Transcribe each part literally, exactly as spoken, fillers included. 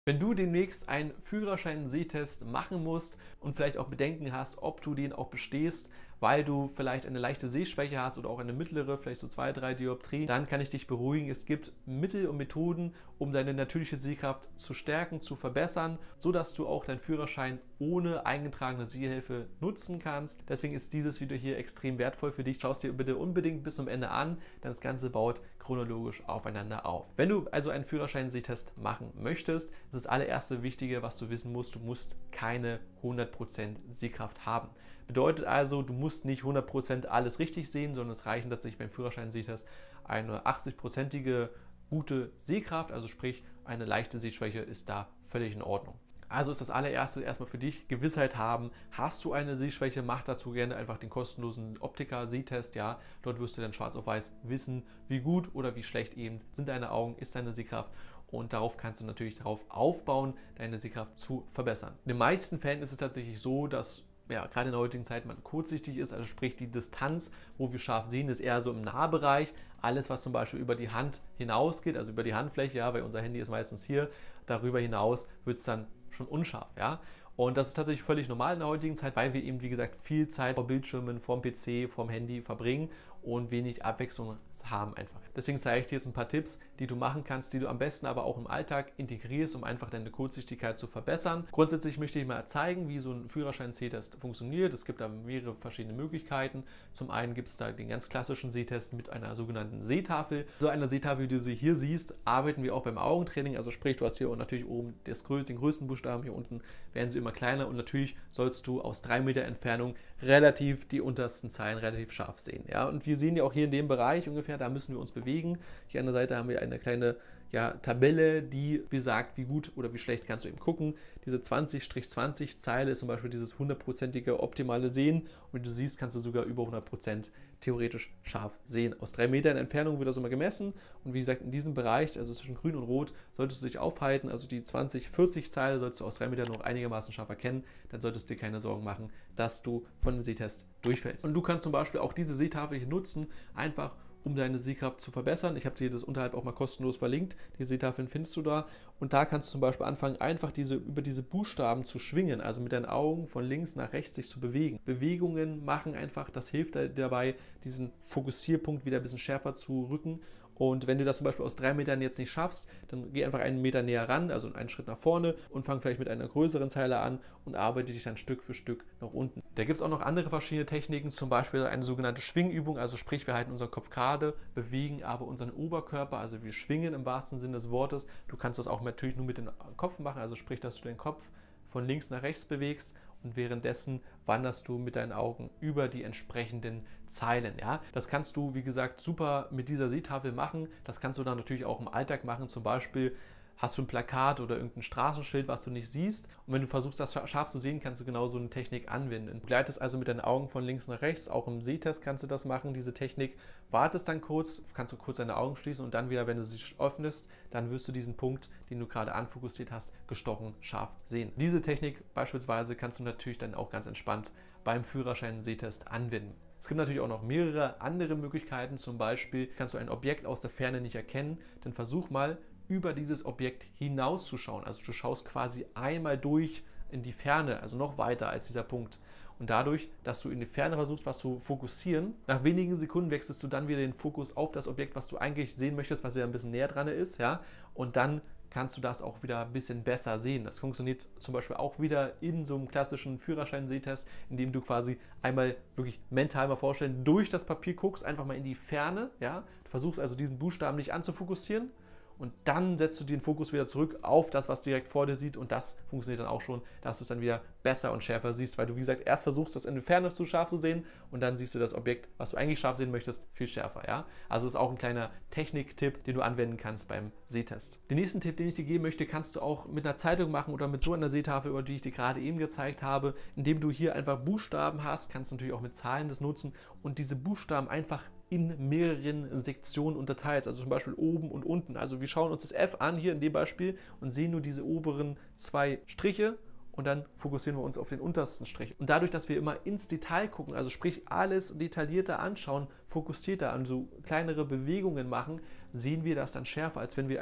Wenn du demnächst einen Führerschein-Sehtest machen musst und vielleicht auch Bedenken hast, ob du den auch bestehst, weil du vielleicht eine leichte Sehschwäche hast oder auch eine mittlere, vielleicht so zwei, drei Dioptrien, dann kann ich dich beruhigen. Es gibt Mittel und Methoden, um deine natürliche Sehkraft zu stärken, zu verbessern, sodass du auch deinen Führerschein ohne eingetragene Sehhilfe nutzen kannst. Deswegen ist dieses Video hier extrem wertvoll für dich. Schau es dir bitte unbedingt bis zum Ende an, denn das Ganze baut chronologisch aufeinander auf. Wenn du also einen Führerschein-Sehtest machen möchtest, ist das allererste Wichtige, was du wissen musst, du musst keine hundert Prozent Sehkraft haben. Bedeutet also, du musst nicht hundert Prozent alles richtig sehen, sondern es reichen tatsächlich beim Führerschein-Sehtest eine achtzig-prozentige gute Sehkraft, also sprich eine leichte Sehschwäche ist da völlig in Ordnung. Also ist das allererste erstmal für dich Gewissheit haben, hast du eine Sehschwäche, mach dazu gerne einfach den kostenlosen Optiker-Sehtest, ja, dort wirst du dann schwarz auf weiß wissen, wie gut oder wie schlecht eben sind deine Augen, ist deine Sehkraft und darauf kannst du natürlich darauf aufbauen, deine Sehkraft zu verbessern. In den meisten Fällen ist es tatsächlich so, dass ja, gerade in der heutigen Zeit man kurzsichtig ist, also sprich die Distanz, wo wir scharf sehen, ist eher so im Nahbereich. Alles, was zum Beispiel über die Hand hinausgeht, also über die Handfläche, ja, weil unser Handy ist meistens hier, darüber hinaus wird es dann schon unscharf, ja. Und das ist tatsächlich völlig normal in der heutigen Zeit, weil wir eben, wie gesagt, viel Zeit vor Bildschirmen, vorm P C, vorm Handy verbringen und wenig Abwechslung haben einfach. Deswegen zeige ich dir jetzt ein paar Tipps, die du machen kannst, die du am besten aber auch im Alltag integrierst, um einfach deine Kurzsichtigkeit zu verbessern. Grundsätzlich möchte ich mal zeigen, wie so ein Führerschein-Sehtest funktioniert. Es gibt da mehrere verschiedene Möglichkeiten. Zum einen gibt es da den ganz klassischen Sehtest mit einer sogenannten Sehtafel. So einer Sehtafel, wie du sie hier siehst, arbeiten wir auch beim Augentraining. Also sprich, du hast hier natürlich oben das, den größten Buchstaben, hier unten werden sie immer kleiner und natürlich sollst du aus drei Meter Entfernung relativ die untersten Zeilen relativ scharf sehen. Ja? Und wir sehen ja auch hier in dem Bereich ungefähr, da müssen wir uns bewegen. Hier an der Seite haben wir eine kleine ja, Tabelle, die besagt, wie gut oder wie schlecht kannst du eben gucken. Diese zwanzig zwanzig Zeile ist zum Beispiel dieses hundertprozentige optimale Sehen und wie du siehst, kannst du sogar über hundert Prozent theoretisch scharf sehen. Aus drei Metern Entfernung wird das immer gemessen und wie gesagt, in diesem Bereich, also zwischen grün und rot, solltest du dich aufhalten, also die zwanzig vierzig Zeile sollst du aus drei Metern noch einigermaßen scharf erkennen, dann solltest du dir keine Sorgen machen, dass du von dem Sehtest durchfällst. Und du kannst zum Beispiel auch diese Sehtafel hier nutzen, einfach um deine Sehkraft zu verbessern. Ich habe dir das unterhalb auch mal kostenlos verlinkt. Die Seetafeln findest du da. Und da kannst du zum Beispiel anfangen, einfach diese, über diese Buchstaben zu schwingen, also mit deinen Augen von links nach rechts sich zu bewegen. Bewegungen machen einfach, das hilft dabei, diesen Fokussierpunkt wieder ein bisschen schärfer zu rücken. Und wenn du das zum Beispiel aus drei Metern jetzt nicht schaffst, dann geh einfach einen Meter näher ran, also einen Schritt nach vorne und fang vielleicht mit einer größeren Zeile an und arbeite dich dann Stück für Stück nach unten. Da gibt es auch noch andere verschiedene Techniken, zum Beispiel eine sogenannte Schwingübung, also sprich, wir halten unseren Kopf gerade, bewegen aber unseren Oberkörper, also wir schwingen im wahrsten Sinne des Wortes. Du kannst das auch natürlich nur mit dem Kopf machen, also sprich, dass du den Kopf von links nach rechts bewegst und währenddessen wanderst du mit deinen Augen über die entsprechenden Zeilen. Ja? Das kannst du, wie gesagt, super mit dieser Sehtafel machen. Das kannst du dann natürlich auch im Alltag machen. Zum Beispiel hast du ein Plakat oder irgendein Straßenschild, was du nicht siehst. Und wenn du versuchst, das scharf zu sehen, kannst du genau so eine Technik anwenden. Du gleitest also mit deinen Augen von links nach rechts. Auch im Sehtest kannst du das machen, diese Technik. Wartest dann kurz, kannst du kurz deine Augen schließen und dann wieder, wenn du sie öffnest, dann wirst du diesen Punkt, den du gerade anfokussiert hast, gestochen scharf sehen. Diese Technik beispielsweise kannst du natürlich dann auch ganz entspannt beim Führerschein-Sehtest anwenden. Es gibt natürlich auch noch mehrere andere Möglichkeiten. Zum Beispiel kannst du ein Objekt aus der Ferne nicht erkennen. Dann versuch mal, über dieses Objekt hinauszuschauen. Also du schaust quasi einmal durch in die Ferne, also noch weiter als dieser Punkt. Und dadurch, dass du in die Ferne versuchst, was zu fokussieren, nach wenigen Sekunden wechselst du dann wieder den Fokus auf das Objekt, was du eigentlich sehen möchtest, was wieder ein bisschen näher dran ist, ja, und dann kannst du das auch wieder ein bisschen besser sehen. Das funktioniert zum Beispiel auch wieder in so einem klassischen Führerschein-Sehtest, in dem du quasi einmal wirklich mental mal vorstellen, durch das Papier guckst, einfach mal in die Ferne, ja, du versuchst also diesen Buchstaben nicht anzufokussieren, und dann setzt du den Fokus wieder zurück auf das, was direkt vor dir sieht und das funktioniert dann auch schon, dass du es dann wieder besser und schärfer siehst, weil du, wie gesagt, erst versuchst, das in der Ferne zu scharf zu sehen und dann siehst du das Objekt, was du eigentlich scharf sehen möchtest, viel schärfer. Ja? Also ist auch ein kleiner Techniktipp, den du anwenden kannst beim Sehtest. Den nächsten Tipp, den ich dir geben möchte, kannst du auch mit einer Zeitung machen oder mit so einer Sehtafel, über die ich dir gerade eben gezeigt habe, indem du hier einfach Buchstaben hast, kannst du natürlich auch mit Zahlen das nutzen und diese Buchstaben einfach in mehreren Sektionen unterteilt, also zum Beispiel oben und unten. Also wir schauen uns das F an, hier in dem Beispiel, und sehen nur diese oberen zwei Striche und dann fokussieren wir uns auf den untersten Strich. Und dadurch, dass wir immer ins Detail gucken, also sprich alles detaillierter anschauen, fokussierter an so kleinere Bewegungen machen, sehen wir das dann schärfer, als wenn wir ein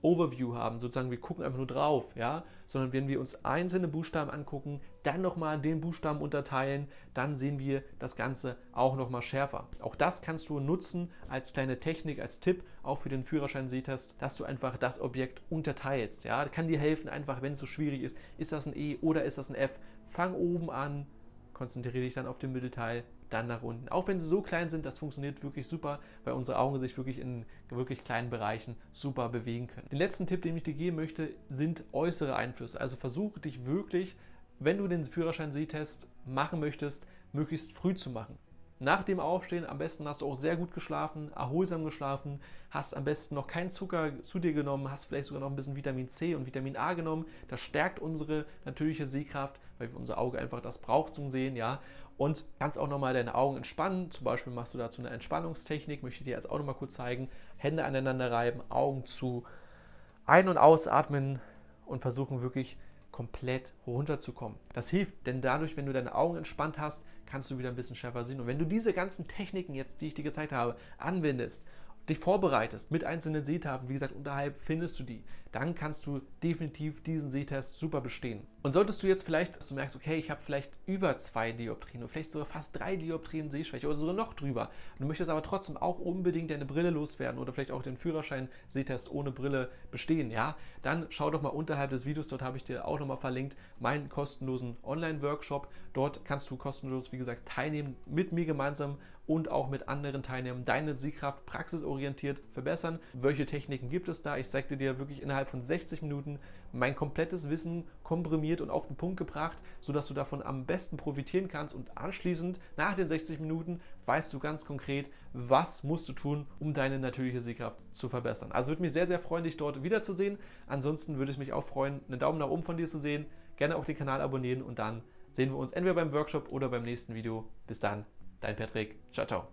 Overview haben, sozusagen wir gucken einfach nur drauf, ja, sondern wenn wir uns einzelne Buchstaben angucken, dann nochmal den Buchstaben unterteilen, dann sehen wir das Ganze auch nochmal schärfer. Auch das kannst du nutzen als kleine Technik, als Tipp, auch für den Führerschein-Sehtest, dass du einfach das Objekt unterteilst, ja, kann dir helfen, einfach wenn es so schwierig ist, ist das ein E oder ist das ein F, fang oben an, konzentriere dich dann auf den Mittelteil, dann nach unten. Auch wenn sie so klein sind, das funktioniert wirklich super, weil unsere Augen sich wirklich in wirklich kleinen Bereichen super bewegen können. Den letzten Tipp, den ich dir geben möchte, sind äußere Einflüsse. Also versuche dich wirklich, wenn du den Führerschein-Sehtest machen möchtest, möglichst früh zu machen. Nach dem Aufstehen am besten hast du auch sehr gut geschlafen, erholsam geschlafen, hast am besten noch keinen Zucker zu dir genommen, hast vielleicht sogar noch ein bisschen Vitamin C und Vitamin A genommen. Das stärkt unsere natürliche Sehkraft, weil unser Auge einfach das braucht zum Sehen, ja. Und kannst auch nochmal deine Augen entspannen. Zum Beispiel machst du dazu eine Entspannungstechnik, möchte ich dir jetzt auch nochmal kurz zeigen. Hände aneinander reiben, Augen zu, ein- und ausatmen und versuchen wirklich komplett runterzukommen. Das hilft, denn dadurch, wenn du deine Augen entspannt hast, kannst du wieder ein bisschen schärfer sehen. Und wenn du diese ganzen Techniken jetzt, die ich dir gezeigt habe, anwendest, dich vorbereitest mit einzelnen Sehtafeln, wie gesagt, unterhalb findest du die, dann kannst du definitiv diesen Sehtest super bestehen. Und solltest du jetzt vielleicht, dass du merkst, okay, ich habe vielleicht über zwei Dioptrien oder vielleicht sogar fast drei Dioptrien Sehschwäche oder sogar noch drüber, und du möchtest aber trotzdem auch unbedingt deine Brille loswerden oder vielleicht auch den Führerschein-Sehtest ohne Brille bestehen, ja, dann schau doch mal unterhalb des Videos, dort habe ich dir auch nochmal verlinkt, meinen kostenlosen Online-Workshop. Dort kannst du kostenlos, wie gesagt, teilnehmen, mit mir gemeinsam und auch mit anderen Teilnehmern, deine Sehkraft praxisorientiert verbessern. Welche Techniken gibt es da? Ich zeige dir wirklich innerhalb von sechzig Minuten mein komplettes Wissen komprimiert und auf den Punkt gebracht, sodass du davon am besten profitieren kannst, und anschließend nach den sechzig Minuten weißt du ganz konkret, was musst du tun, um deine natürliche Sehkraft zu verbessern. Also würde mich sehr, sehr freuen, dich dort wiederzusehen. Ansonsten würde ich mich auch freuen, einen Daumen nach oben von dir zu sehen. Gerne auch den Kanal abonnieren und dann sehen wir uns entweder beim Workshop oder beim nächsten Video. Bis dann, dein Patrick. Ciao, ciao.